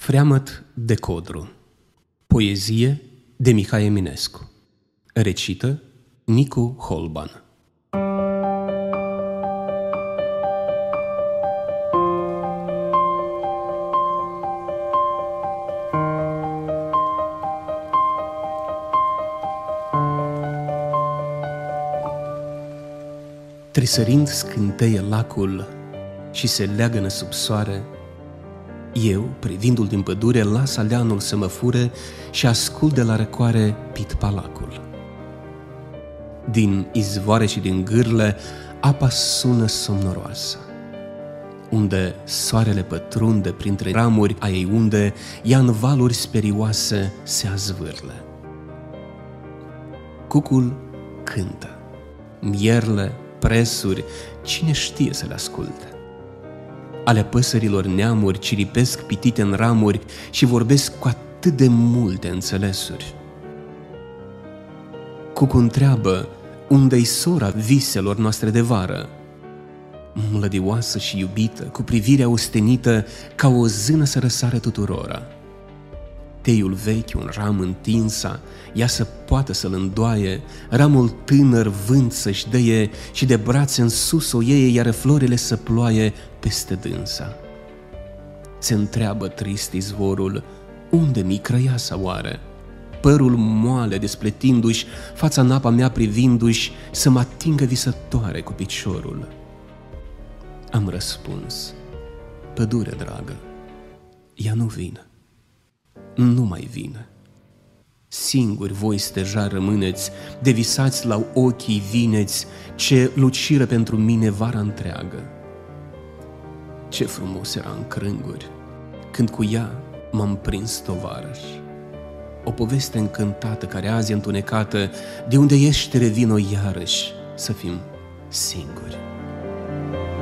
Freamăt de Codru. Poezie de Mihai Eminescu. Recită Nicu Holban. Tresărind scânteie lacul și se leagănă sub soare, eu, privindu-l din pădure, las aleanul să mă fure și ascult de la răcoare pitpalacul. Din izvoare și din gârle apa sună somnoroasă. Unde soarele pătrunde printre ramuri a ei, unde ea în valuri sperioase se azvârle. Cucul cântă, mierle, presuri, cine știe să le asculte. Ale păsărilor neamuri ciripesc pitite în ramuri și vorbesc cu atât de multe înțelesuri. Cucu întreabă unde-i sora viselor noastre de vară, mlădioasă și iubită, cu privirea ostenită ca o zână să răsare tuturora. Teiul vechi, un ram întinsa, ea să poată să-l îndoaie, ramul tânăr vânt să-și dăie și de brațe în sus o iei, iar florile să ploaie peste dânsa. Se întreabă trist izvorul, unde mi crăiasa oare? Părul moale despletindu-și, fața în apa mea privindu-și, să mă atingă visătoare cu piciorul. Am răspuns, pădure dragă, ea nu vine. Nu mai vine. Singuri voi steja rămâneți, devisați la ochii vineți, ce luciră pentru mine vara întreagă. Ce frumos era în crânguri, când cu ea m-am prins tovarăș. O poveste încântată care azi e întunecată, de unde ești revin-o iarăși, să fim singuri.